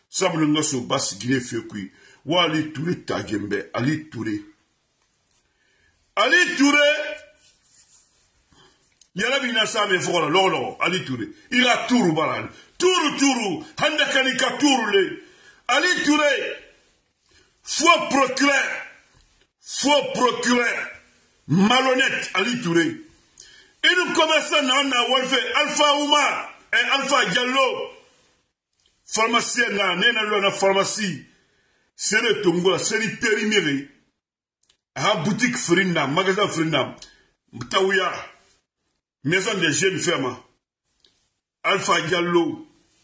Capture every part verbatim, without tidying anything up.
Sabulunga so bas Guinée Fekui. Wa Ali Touré Tagembe. Ali Touré. Ali Touré. Yarabi Nassame Fola, Lolo, Ali Touré. Il a Tourou Baral. Tourou Tourou. Handakanika Tourou. Ali Touré. Faux procureur. Faux procureur. Malhonnête, Ali Touré. Et nous commençons à Wolfe, Alpha Oumar et Alpha Diallo. Pharmacien, là, n'est la pharmacie. C'est le Tongo, c'est le périméré. À boutique Frina, magasin Frina. Mtaouya. Maison des jeunes femmes. Alpha Diallo.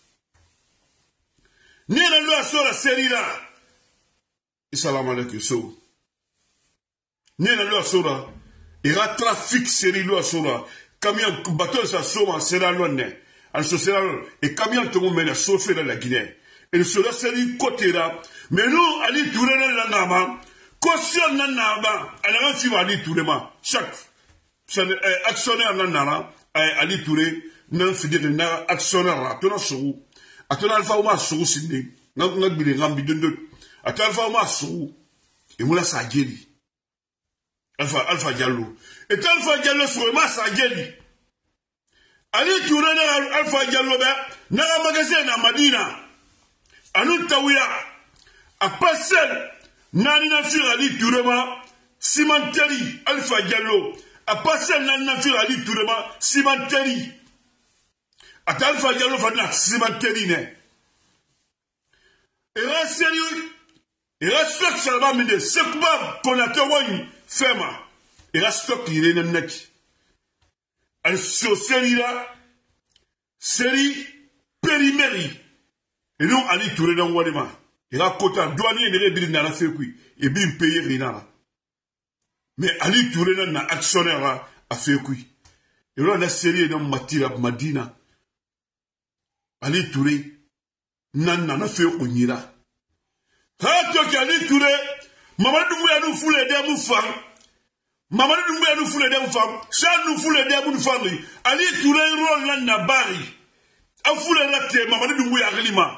N'est la loi sur la série là. Salam alaikum so. N'est la loi sur la. Il y a trafic série loi sur la. Camion, bateau, ça soma, c'est la loi. Alors, c'est la loi. Et camion, tout le monde mène sauvé dans la Guinée. Et le seul série côté là. Mais nous, Ali Touré dans la nama. Caution dans la nama. Elle a un film Ali Touré. Chaque. Actionnaire dans la nama. Ali Touré. Non, c'est dire, n'a actionnaire. Attends, sous. Attends, Alpha Ouma, sous, Sydney. Non, non, non, non, non, non. Attends, Alpha Ouma, sous. Et moi, là, ça a guéri. Alpha, Alpha Diallo. Et Alpha Diallo sur le mas à Geli. Ali Touré na Alpha Diallo ben, na un magasin à Madina. Anou Taouya. A Passel, nani na fur Ali Touré ma, Cimenteri, Alpha Diallo. A Passel nani na fur Ali Touré ma, Cimenteri. A Alpha Diallo fa na Cimenteri ne. Et là, sérieux, et là, stock ça va me dire, c'est quoi qu'on a tawani. Fema, et la stock il est net. Elle se série là, série périmèrie. Et nous, Ali Touré dans Wadema. Et là, côté douanier, il est bien dans la fécouille. Et bien payé rien. Mais Ali Touré dans la actionnaire à fécouille. Et là, la série dans Matira Madina. Ali Touré, nan n'a fait au Nira. Ah, toi, Ali Touré. Mamadou Mouya nous fout les deux femmes. Mamadou Mouya nous fout les deux femmes. Ça nous fout les deux femmes. Ali Touré rôle là na bari. A fout les ratés. Mamadou Mouya relima.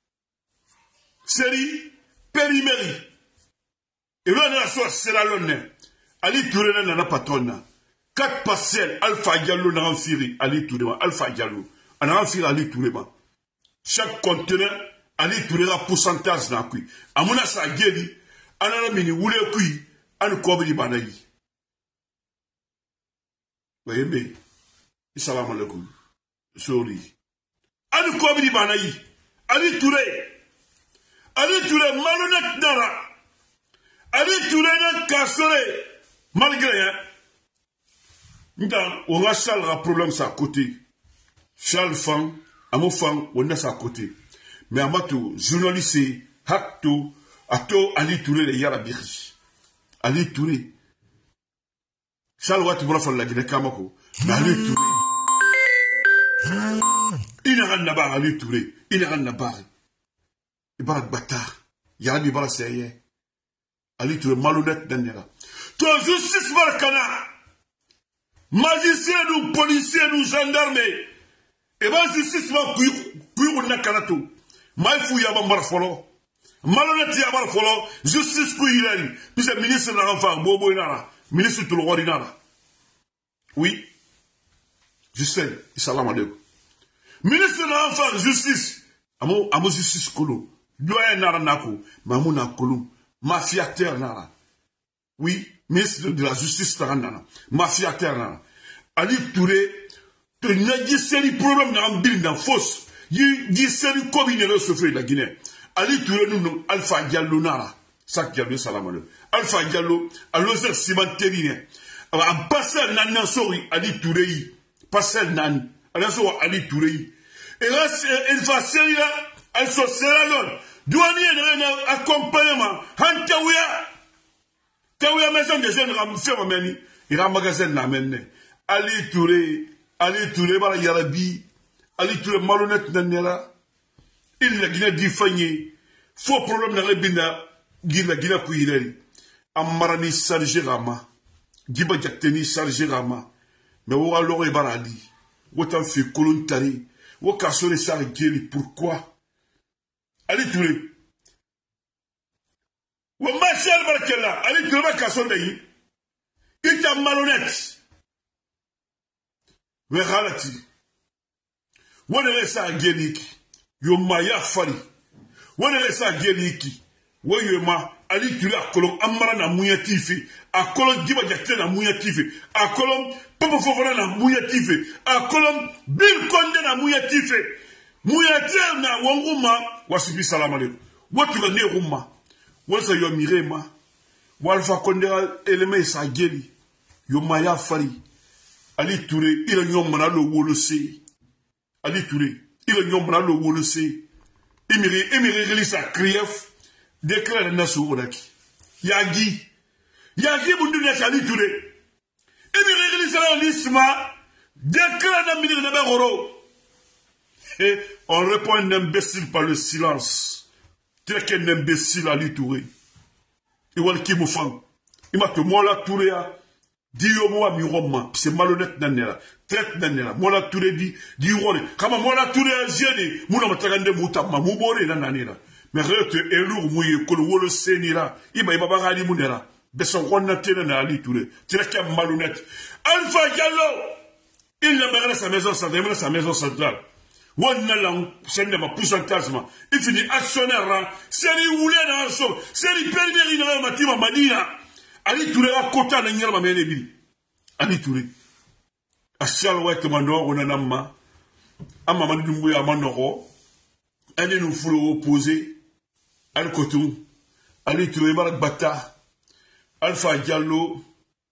Série périmèrie. Et là on a soit c'est la lonne. Ali Touré là n'a pas tonne. Quatre parcelles. Alpha Diallo n'a enfiri. Ali Touré Alpha Diallo. On a enfiri Ali Touré ma. Chaque conteneur Ali Touré a pourcentage na kui. Amuna sa guéri. Anana mini wule kui an kobri banayi. Wayembe. Assalamu alaikum. Sorry. An kobri banayi. Ali Touré. Ali Touré malhonnête dara. Ali Touré n'a cassé. Malgré hein. Ndan on a Charles un problème ça à côté. Charles Fang, Amo Fang, on a ça à côté. Mais amato journaliste hakto Ato Ali Touré le yara biri. Ali Touré. Charles Watt Brofon la Guinée Kamako. Mais Ali Touré. Il n'a rien à barre Ali Touré. Il n'a rien à barre. Il barre bâtard. Yara bi barre seye. Ali Touré malhonnête d'Andera. Toi justice barkana. Magicien nous, policier nous, gendarme. Et ben justice ma kuyu na kanato. Maïfou yaba marfolo. Malhonnête yabar folo, justice kuirani, puis c'est ministre de l'enfant, Bobo Inara, ministre de l'Orinara. Oui, je sais, salam alaikum. Ministre de l'enfant, justice, amo, amo justice kolo, doyen nara nako, mamouna kolo, mafia terre nara. Oui, ministre de la justice nara, mafia terre nara. Ali Touré, tu n'as pas de problème dans le dans fausse, il y a des communes qui de la Guinée. Ali Touré nous Alpha Diallo nara sak Diallo salamale Alpha Diallo a l'oseur cimenterie a passer nan sori Ali Touré passer nan ala so Ali Touré et là il va série là elle se sera l'on douanier de accompagnement hantaouya taouya maison de jeunes ram fait meni il a magasin na menne Ali Touré Ali Touré bala yarabi Ali Touré malhonnête nanera. Il la Guinée diffagné. Faux problème dans le Bina. Guinée Guinée Kouirel. Amarani Sarge Rama. Giba Jakteni Sarge Rama. Mais où alors est baradi. Où t'en fait colontari. Où cassonne Sargeli. Pourquoi? Ali Touré. Wa Marshal Barkella, Ali Touré Kassondayi. Il est malhonnête. Mais Halati. Wana resa geniki. Yo maya fari. Wana resa geniki. Wa yema Ali Touré akolon amara na muyatifi. Akolon Diba Diakité na muyatifi. Akolon Papa Fofana na muyatifi. Akolon Bill Konde na muyatifi. Muyatifi na wanguma. Wasibi salam alaikum. Watu ga ne rumma. Wasa yo mirema. Walfa Konde eleme sa geli. Yo maya fari. Ali Touré ila nyom manalo wolose. Ali Touré ila nyom manalo wolose. Emiri emiri relisa krief. Déclare nasu odaki. Yagi. Yagi bundunya Ali Touré. Emiri relisa la lisma. Déclare na minir de Begoro. Et on répond un imbécile par le silence. Tu es qu'un imbécile Ali Touré. Et voilà qui me fang. Il m'a dit, moi la Touré a. Dio moi mi roma, c'est malhonnête nanera, traite nanera. Moi la Touré dit, di role. Kama moi la Touré a gêné, mouna matagande mouta, ma moubore nananera. Mais réte elour mouye, kolo wolo senira, iba iba bagari mounera. Besson ronna tena na Ali Touré. Tu es qu'un malhonnête. Alpha Diallo, il n'a pas sa maison centrale, il a sa maison centrale. Wana lang, c'est un pourcentage. Il finit actionnaire, c'est lui oulé dans un saut, c'est lui perdu dans un matima Madina. Ali Touré a kota na nyama mene bi. Ali Touré. Asial wa temando ona namma. Amma manu dumbu ya manoro. Ane nous fulo opposé. Al kotou. Ali Touré barak bata. Alpha Diallo.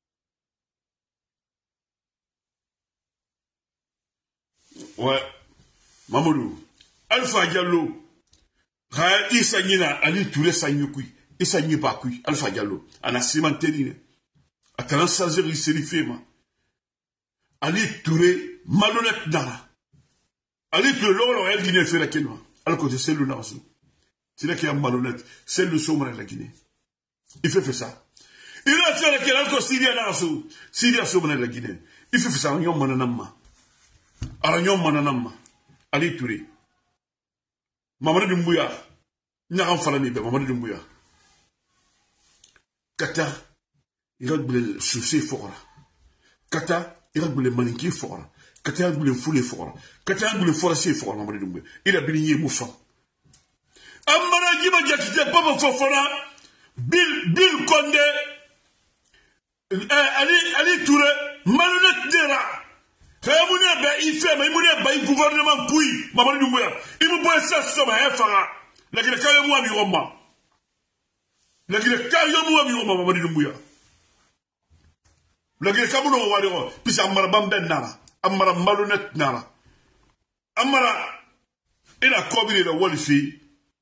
Ouais. Mamadou. Alpha Diallo. Ra isa nyina Ali Touré sanyukui. Et ça n'y est pas cuit. Alpha Diallo. Ana cimenterie. A transagé il s'est fait, ma. Ali Touré, malhonnête nara. Ali Touré, l'or, elle Guinée fait la Guinée. Alors que c'est le Narzo. C'est là qu'il y a malhonnête. C'est le sommet de la Guinée. Il fait, fait ça. Il a fait la Guinée, alors que Syria Narzo. Syria sommet de la Guinée. Il fait, fait ça. Aragnon mananama. Aragnon mananama. Ali Touré. Mamadou Doumbouya. N'aran falani, Mamadou Doumbouya. Kata, il a le souci fort. Kata, il a le maniqué fort. Kata, il a le foulé fort. Kata, il a le forestier fort. Il a béni Moussa. Amara Diba Diakité, Papa Fofana, Bill, Bill Konde, Ali, Ali Touré, malhonnête Dera. Fayamoune, ben, il fait, mais il moune, ben, il gouvernement Pouy, Mamadou Doumbouya. Il m'a posé ça, ça, ben, Fara. La Guinée, quand il y a moi, Roma. La Guinée, quand il y a moi, Roma, Mamadou Doumbouya. La Guinée, quand il y a moi, Roma. Puis c'est Amara Bamben Nara. Amara malhonnête Nara. Amara, il a combien de Walifi.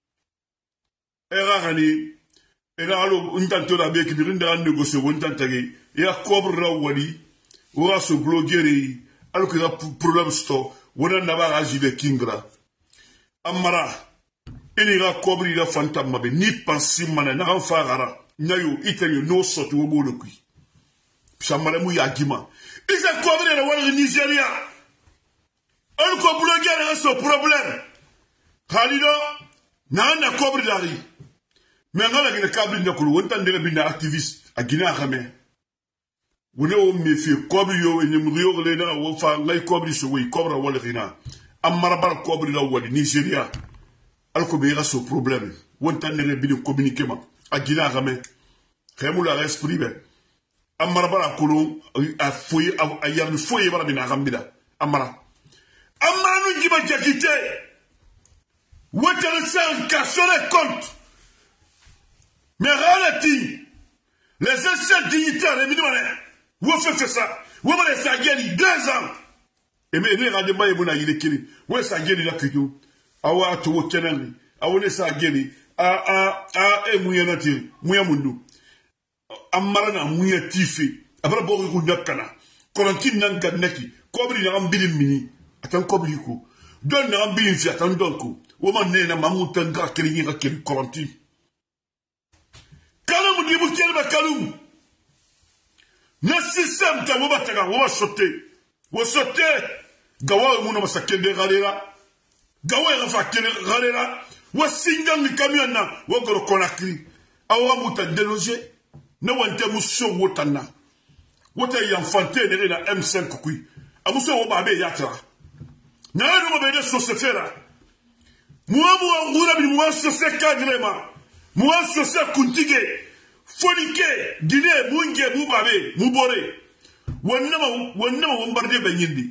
Erarani. Il a allo, un tanto la bec, il a négocié, un tantagé. Il a cobre Wali. Ou à se bloguer. Alors qu'il y a problème sto. Ou à n'avoir agi de Kingra. Amara. Il y a cobre, il a fantôme, ni pensé, man, n'a fara. Nayo, italien, no sort au bout de qui. Samaramou Yagima. Il a cobre le Nigeria. Un ko bloguer a ce problème. Khalido, n'a n'a cobre d'ari. Mais on a le câble de Kulu, on tente de bina activiste à Guinée Ramé. On est au méfier, cobre yo, et nous rio le na, ou fa, lay cobre so oui, cobre wal rina. Amarabar cobre la wal Nigeria. Alors qu'il y a ce problème. On tente de bina communiquer à Guinée Ramé. Rémou la esprit, ben. Amara Kulu, a fouillé, a yard fouillé, voilà, bina Rambida. Amara. Amara nous dit, bah, Diakité. Où est-ce que ça, casse les comptes? Mais relati, les anciens dignitaires, les minimales, où fait ça? Où est-ce que ça gagne deux ans? Et mais les rendements, il est qu'il où est-ce que ça gagne la cuito? Awa, tu vois, Kenani, awa, ça gagne, a, a, a, et mouyanati, mouyamundu. Amarana, mouyatifi, abra bori nyakana, kolantin nanga neki, kobri na ambili mini, atan kobri ko, don na ambili fi atan donko, woman nena mamutan ga kiri nga kiri kolantin. Kalum di bu kelba kalum. Na système ta wo bataga wo sote. Wo sote gawa mu no masakende galera. Gawa ra fa kene galera. wa singang camion na wa goro Conakry awa muta déloger na wante muso wotana wota yanfante ne na M cinq kui amuso wo babe yatra na no be de so se fera moi moi ngura bi moi so se kadrema moi so se kuntige fonike gine munge mu babe mu bore wonna ma wonna ma bombarder banyindi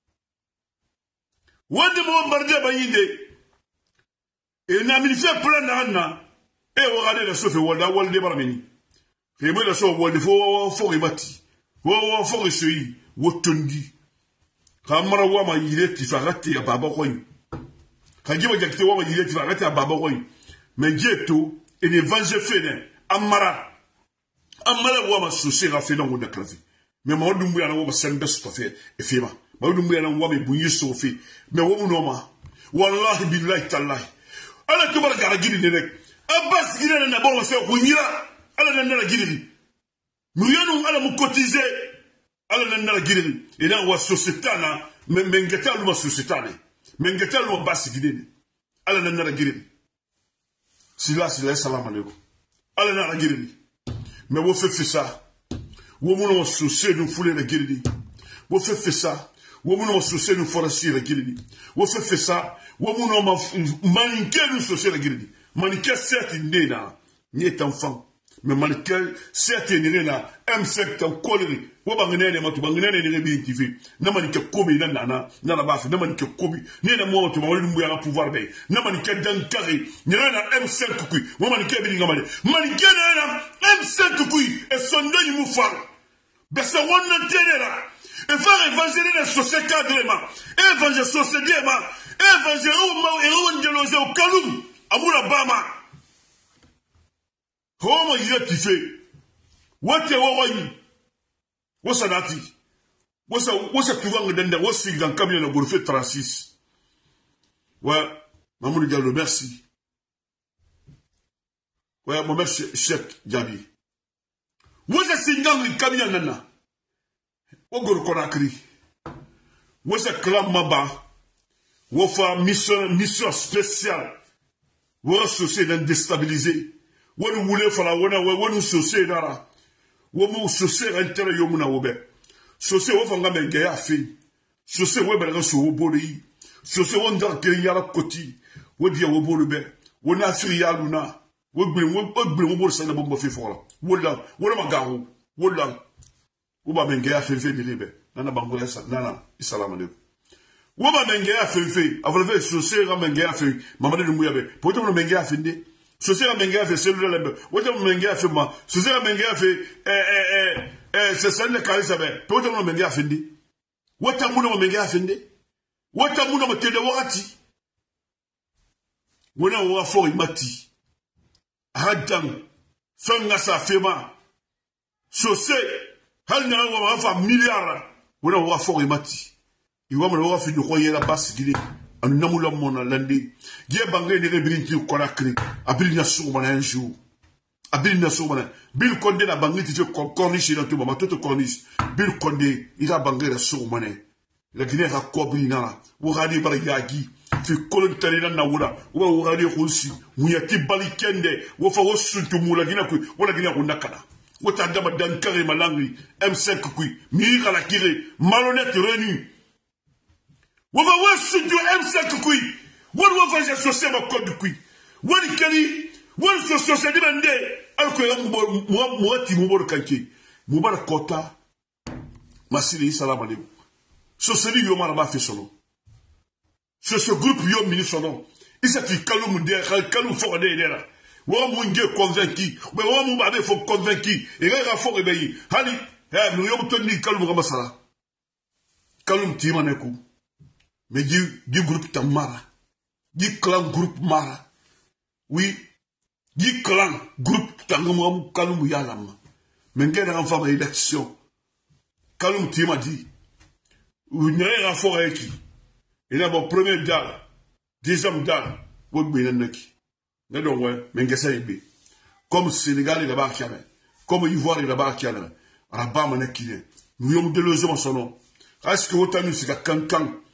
wonna ma bombarder banyinde et na mi fait plein d'anna et regardez le sofe wala wala de barmeni et moi le sofe wala fo fo rimati wo fo risui wotondi kamara wa ma yile ti farati ya baba koy kajiba jakte wa ma yile ti farati ya baba koy mais jeto et les venge fene amara amara wa ma souci rafé dans de clavier mais ma dumbu ya na wa sembe stofe e fema ma dumbu ya na wa me bunyi sofi mais wo mu noma wallahi billahi tallahi ala tubar gara gidi ne nek abbas gidi na bo se ko nyira ala na na gidi mu yanu ala mu cotiser ala na na gidi ina wa société na mengeta lu ma société ne mengeta lu abbas gidi ne ala na na gidi sila sila salam alaikum ala na gidi mais wo fait ça wo mu no société du foulé na gidi wo fait ça wo mu no société du forestier na gidi wo fait ça wo mu no manike du société na gidi manike certes ndena ni est enfant mais manike certes ndena M cinq tan koleri wo bangnene matu bangnene ni bi T V na manike komi na nana na na bafi na manike komi ni na mo to ma wali mbuya pouvoir be na manike dankari ni na M cinq kui wo manike bi ngamale manike na M cinq kui e sondani mu far besa wonna tenera e faire évangéliser la société cadrement évangéliser société ma évangéliser au et on déloger au Kaloum amuna bama homo yati fe wote woyi wosanati wosa wosa tuwanga denda wosi dans camion na gorfe trente-six ouais Mamoudou Diallo merci ouais mon merci Cheikh Diaby wosa singang camion nana ogor Conakry wosa clan maba wofa mission mission spéciale wo société déstabilisée wonu wule fala wona wonu société dara wo mu société intérêt yo muna wobe société wo fanga menge ya fi société wo bela so wo boli société wo ndar ke yara koti wo dia wo bolu be wo na firi ya luna wo gbe wo gbe wo bolu sa na bombo fi fola wo la wo la magawo wo la wo ba menge ya fi fi bi libe nana bango ya sa nana assalamu alaikum wo ba menge ya fi fi avole société ga menge ya fi mamade du muyabe poto mo menge ya fi ndi société ga menge ya fi cellule lembe wote mo menge ya fi ma société ga menge ya fi eh eh eh eh c'est ça le kalisa be poto mo menge ya fi ndi wote mo no menge ya fi ndi wote mo no tede wakati wona wa fo imati hadan fanga sa fema société hal na wa fa milliard wona wa fo imati iwa mo wa fi do ko yela bas gidi anu namula mona landi je bangé ne rebrinti Conakry abili na so mona un jour abili na so mona bil Condé na bangiti je corniche na to mama toto corniche bil Condé ira bangé na so mona la Guinée ha kobri na wo gadi bar yagi fi kolon tarina na wura wo wo gadi khulsi muyati balikende wo fa wo suntu mula gina ku wala gina ku nakala wo ta dama dankare malangi M cinq ku mi kala kire malhonnête renu wo va wo suntu M cinq ku wo wo fa je société ma code ku wo ni kali wo so société bande alko ya mo mo ti mo bor kanki mo bar kota masili salam alaikum société yo mara ba fi solo ce ce groupe yo mini solo isa ti Kaloum de Kaloum fo de dera wo mo nge convaincu mais wo mo ba be fo convaincu e ga fo e bayi hali eh no yo to ni Kaloum ga masala Kaloum ti maneku mais du du groupe Tamara du clan groupe Mara oui du clan groupe Tangamu Kaloum yalam mais nge na fama élection Kaloum ti ma dit ou n'era fo eki il a mon premier dal deuxième dal wo gbe nanaki ne don ouais mais ngesa ibe comme Sénégal il là-bas kiame comme Ivoire il là-bas kiame Rabat manakine nous yom de lozo sono est-ce que autant nous c'est kankan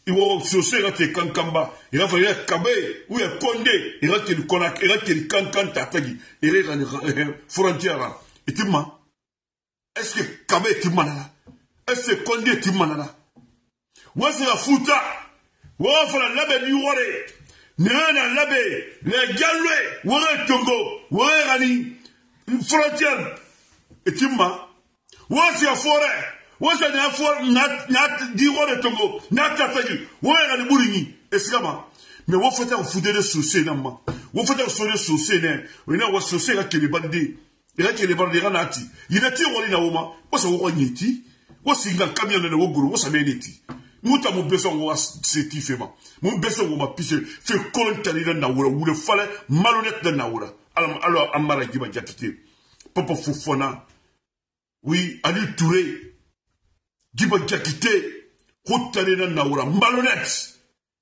il va saucer, il va te kankamba, il va faire Kabé, ou il va Condé, il va te le konak, il va te le kankan tatagi, il va te frontière. Et tu m'as, est-ce que Kabé tu m'as là? Est-ce que Condé tu m'as là? Ou est-ce que la fouta? Ou est-ce que la labe du roi? Nana labe, les galoués, ou est Tongo, ou est Rani, une frontière. Et tu m'as, ou est-ce que la forêt? Wasa na for na na di wore tongo na tatagi wo ya ni buringi esigama me wo fata o fude de sosé na ma wo fata o sosé sosé ne o ina wo sosé ga kele bande ira kele bande ga nati ina ti wori na wo ma wo so wo nyiti wo singa camion na wo guru wo sa meneti muta mo beso wo seti fema mo beso wo ma pise fe kontali na wura wura fale malhonnête na wura alors amara giba jakite papa fufona oui Ali Touré Giba Jakite, Kotane na Naoura, malhonnête.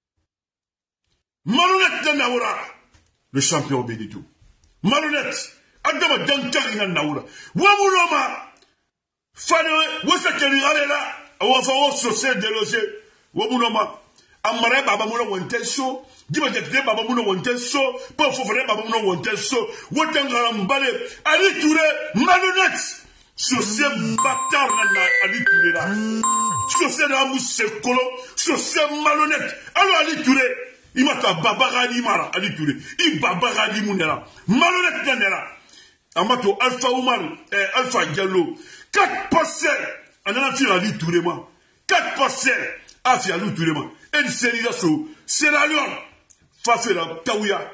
Malhonnête na Naoura, le champion Benito. Malhonnête. Adama Dankari na Naoura. Wamuloma, Fane, Wesakeli Alela, Wafawo Sosé délogé. Wamuloma, Amare Babamuna Wanteso, Giba Jakite Babamuna Wanteso, Pofofone Babamuna Wanteso, Watangara Mbale, Ali Touré, malhonnête. Sur ces bâtards là, Ali Touré là. Sur ces ramous secolo, sur ces malhonnêtes. Alors Ali Touré, il m'a ta babaradi mara, Ali Touré. Il babaradi mounera. Malhonnête d'anera. Amato Alpha Omar, eh, Alpha Diallo. Quatre passés. On a fait Ali Touré ma. Quatre passés. A fait Ali Touré ma. Et une série d'assaut. C'est la lion. Fafé la Taouya.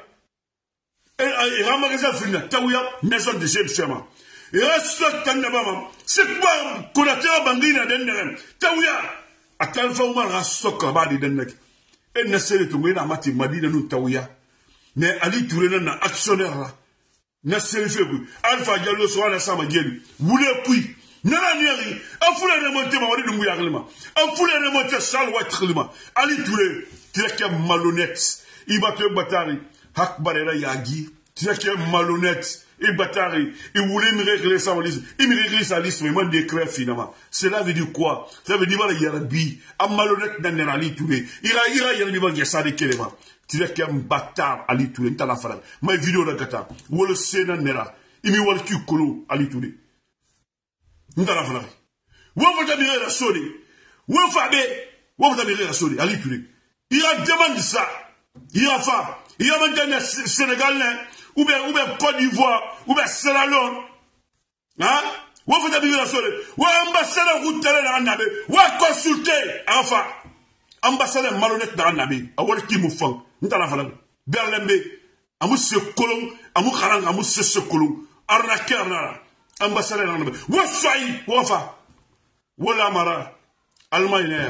Et Ramagaza Frina, Taouya, maison de James Sherman. Et reste Tandabama. C'est quoi Konatea Bandina d'Enderem? Taouya. A Talfa Omar a Sokabadi d'Ennek. Et Nassere Tumena Mati Madina nous Taouya. Mais Ali Touré n'a actionnaire là. Nassere Febu. Alpha Diallo soit la Samadienne. Vous le puis. Nana Niari. Un foule à remonter ma de Mouyaglima. Un foule à remonter Salwa Trilima. Ali Touré. Tu es qu'un malhonnête. Il va te battre. Hakbarera Yagi. Tu es qu'un malhonnête. Et Batari, il voulait me régler ça, il me régler sa liste, mais moi, décret finalement. Cela veut dire quoi? Ça veut dire, il y a un bi, un malhonnête dans l'Ali Touré. Il y a, il y a, il y a, il y a, ça de Kéléma. Tu es qu'un bâtard, Ali Touré, t'as la farade. Ma vidéo de Gata, où le Sénat nera, il me voit le cul colo, Ali Touré. T'as la farade. Où vous avez la sonne? Où vous avez, où vous avez la sonne, Ali Touré? Il a demandé ça. Il a fait, il a maintenant Sénégalais. Ou bien, ou bien Côte d'Ivoire, ou bien Sierra Leone. Hein? Ou vous avez vu la soirée. Ou ambassadeur route dans Nabe. Ou consulter. Enfin, ambassadeur malhonnête dans Nabe. A wale ki mou fang. N'ta la falang. Berlembe. Amou se kolong. Amou karang. Amou se se kolong. Arnaqueur nara. Ambassadeur dans Nabe. Ou soyi. Ou enfin. Ou la mara. Allemagne naya.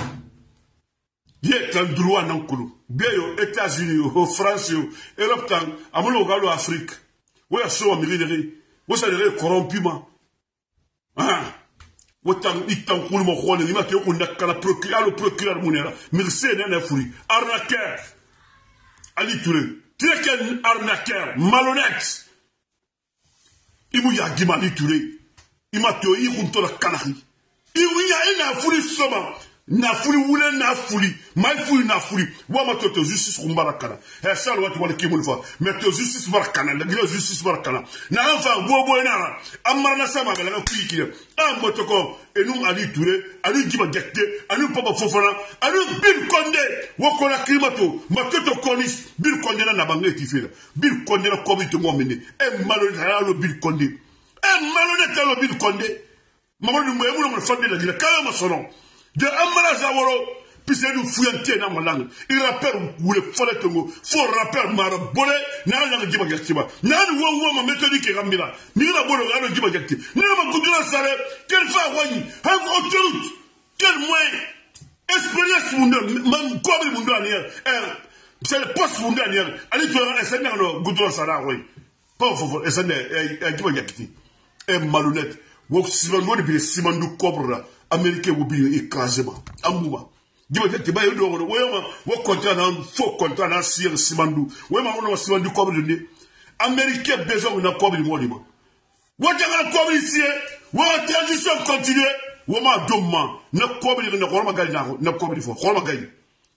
Yé tan droit nan koulou. Bien yo, États-Unis, yo, France, yo, Europe, tan, amolo galo Afrique. Ou ya so amiri, ou sa dere corrompu ma. Ah, ou tan, itan koulou mo khone, ni ma te yo kou nakala procureur, le procureur mounera. Merci, nene fouri. Arnaqueur. Ali Touré. Tu es qu'un arnaqueur, malhonnête. Imou ya gima Ali Touré. Ima te yo, i runto la kanari. Iou ya ina fouri soma. Na fuli wule na fuli mai fuli na fuli wa ma to justice kumbara kana e sal wati wala kimul fa mais to justice bar kana la gilo justice bar kana na fa bobo na amara na sama bela ka kuiki am moto ko e nu Ali Touré Ali Giba Jakite anu papa Fofana anu Bil Condé wo ko la klimato ma to to konis Bil Condé na bangai tifela Bil Condé na ko bi to mo mene e malhonnête lo Bil Condé e malhonnête lo Bil Condé mamadou mo e mo mo fande la gila kala ma sonon de Amara Zaworo, puis c'est nous fouillanter dans ma langue. Il rappelle où le follet tongo, faut rappel marabolé, n'a rien de Giba Jakite. N'a rien de ma méthodique et Ramila. Ni la bonne de Giba Jakite. Ni la goudron salé, quelle fa wani, un autoroute, quel moyen, expérience mondiale, même quoi le monde dernier, c'est le poste mondial dernier. Allez, tu as un seigneur de goudron salé, oui. Pas faux, et c'est un Giba Jakite. Un malhonnête. Ou si l'on voit depuis Simandou Cobra. Américain ou bien écrasement. Amouma. Dis-moi, tu vas y aller, oui, oui, contrat, faux contrat, dans Sir Simandou. Oui, mais on a Simandou comme le nez. Américain besoin d'un comme le monument. Oui, tu as un comme ici, oui, transition continue. Oui, mais demain, ne comme le ne comme le ne comme le faux, comme le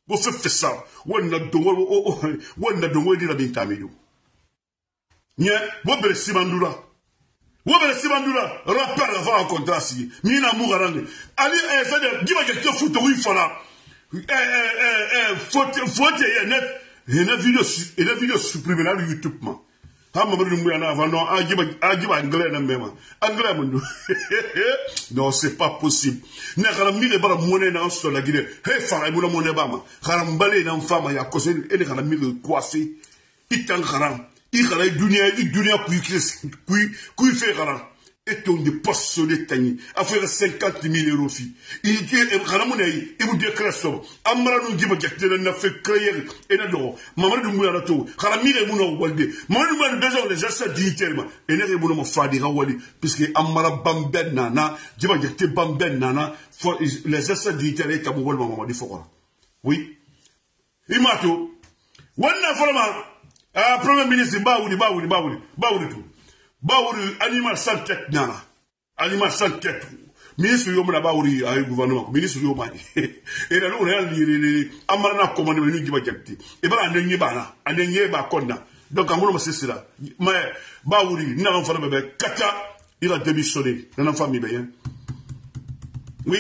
Vous faites ça. Vous n'avez pas dit la bintamio. Nya, vous avez simandula. Vous avez simandula. Rappel avant un contrat si. Mina Mougarang. Allez, eh, c'est-à-dire, dis-moi que tu fous oui, voilà. Eh, eh, eh, faut, faut, il y a une vidéo, une vidéo supprimée dans YouTube, man. Ah, maman, nous, on a avant, non, ah, dis-moi, ah, dis-moi, anglais, non, même. Anglais, mon non, c'est pas possible. N'a pas mis les bras monnaie dans ce la Guinée. Hey, Farah, mon monnaie, bama. Haram balé dans femme, il y a causé, et les haram mis coiffé. Il t'en haram. Il y a dunia, il dunia, qui, qui fait haram. Et ton de poste sur les tagnes. A fait cinquante mille euros, fi. Il dit, haramounaï, il vous dit que ça. Amara nous dit, il a fait créer, et là, non. Maman de Mouya Rato, haramir et Mouna Walde. Maman de Mouya besoin les assets dignitaires, et n'est pas mon fadi Rawali, puisque Amara Bamben Nana, dit, il Bamben Nana, les assets dignitaires, et Kaboual, maman, dit, faut oui. Imato, Wana Forma, ah, Premier ministre, Baouli, Baouli, Baouli, Baouli tout. Baouri, animal sans tête, nana. Animal sans tête. Ministre Yomana Baouri, à gouvernement, ministre Yomani. Et là, on a dit, Amarana commandé, nous dit, et bien, on n'est pas, on n'est pas, Kona. Donc, en gros, c'est cela. Mais, Baouri, n'a pas fait, Kata, il a démissionné, dans la famille, bien. Oui.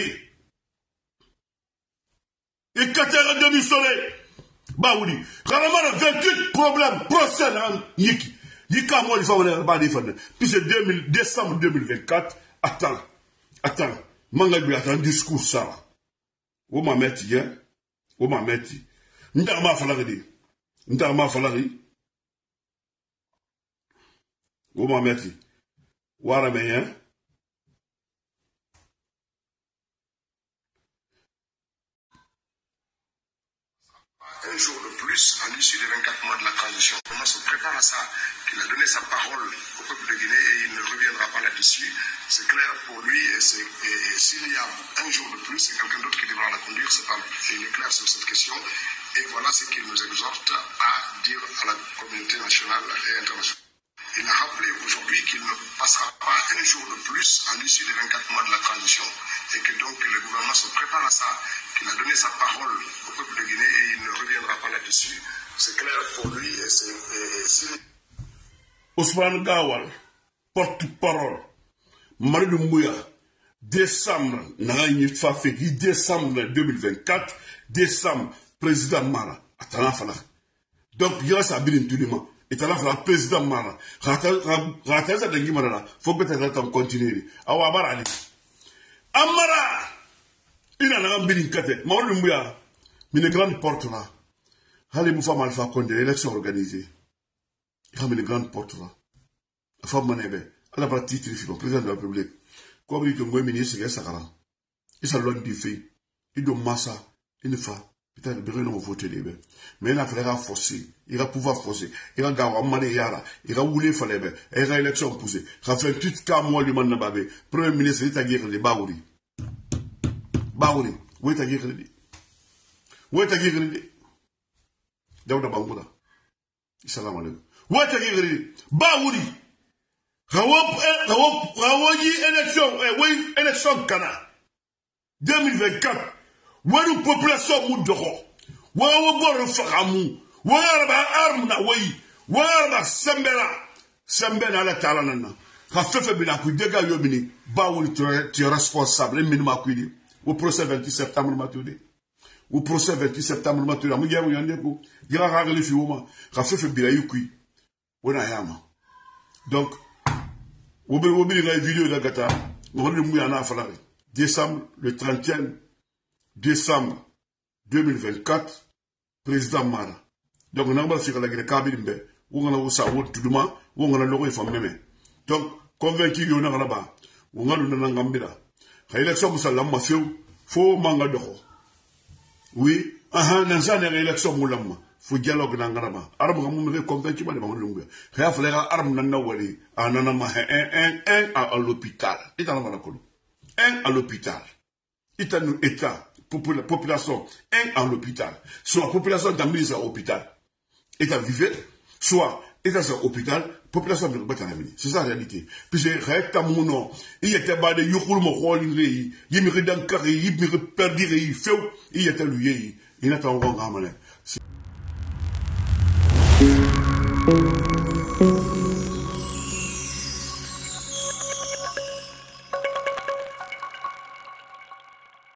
Et Kata a démissionné. Baouri. Carrément, vingt-huit problèmes, procès, Yiki. Il y a moi, il faut pas défendre. Puis c'est décembre deux mille vingt-quatre. Attends, attends. Mangabi attend un discours ça. Où m'a metti, hein? Où m'a metti? N'ta ma falari. N'ta ma falari. Où m'a metti? Ouara meyen. Un jour de plus, à l'issue des vingt-quatre mois de la transition, comment se prépare à ça? Il a donné sa parole au peuple de Guinée et il ne reviendra pas là-dessus. C'est clair pour lui et, et s'il y a un jour de plus, c'est quelqu'un d'autre qui devra la conduire. C'est pas, il est clair sur cette question. Et voilà ce qu'il nous exhorte à dire à la communauté nationale et internationale. Il a rappelé aujourd'hui qu'il ne passera pas un jour de plus à l'issue des vingt-quatre mois de la transition et que donc le gouvernement se prépare à ça, qu'il a donné sa parole au peuple de Guinée et il ne reviendra pas là-dessus. C'est clair pour lui et c'est... Ousmane Gawal, porte-parole, Mamadou Mouya, décembre, Naraïni Fafeki, décembre deux mille vingt-quatre, décembre, président Mara, Atana Fala. Donc, il y a ça, bien intuitivement. Et tu as le président Mara. Rateza de Guimara, faut peut-être continuer. Awa Barali. Amara! Il en a un billing kate. Mamadou Mouya, une grande porte là. Allez, Moufa Malfa Condé, élection organisée. Il y a une grande porte là. La femme Manebe, elle a pas titre, le président de la République. Comme il dit, le ministre, il y a ça. Il s'est loin du fait. Il doit massa, il ne fait. Peut-être que le voter les bébés. Mais il a fallu forcer. Il va pouvoir forcer. Il va gagner mané yara. Il va rouler fallait ben. Il va élection pousser. Il va faire tout cas moi du monde babé. Premier ministre, il t'a dit les Baouri. Baouri. Où est-ce qu'il est? Où est-ce qu'il est? Daouda Bangoula. Salam alaikum. Où est-ce qu'il est? Baouri. Rawaji élection. Oui, élection Kana. deux mille vingt-quatre. Wanu population mudoro. Wawu bor fakamu. Warba armna way. Warba sembera. Sembena la talanana. Ka fefe bina ku dega yobini. Baouri tu es responsable. Le minima kuidi. Au procès vingt-huit septembre maturé. Au procès vingt-huit septembre maturé. Mu yamu yande ko. Gira ragali fi woma. Ka fefe bina yukui. Wona yama. Donc wobi wobi la vidéo de gata. Mo hande mu yana falare. Décembre le trente et un décembre deux mille vingt-quatre, président Mara. Donc, on a pas fait la guerre Kabirimbe, on a aussi un autre document, on a l'oreille femme même. Donc, convaincu qu'on a là-bas, on a le Nangambira. L'élection, vous savez, la fait, faut manga d'or. Oui, ah, dans une élection, moulama, faut dialogue dans Garama. Arabe, on me convaincu, mais on ne peut pas. Il faut les armes dans Nawali, un an, un, un, à l'hôpital. Et dans la un à l'hôpital. Et dans l'État. La population, un en l'hôpital. Soit la population est mise à l'hôpital. Est à vivre, soit est à l'hôpital, population ne peut pas en C'est ça la réalité. Puis c'est réellement, il y a des bas de Yukul Mohol, il y a des bas de Kari, il y a des bas de Perdir, il y a des bas Il n'a pas encore ramené.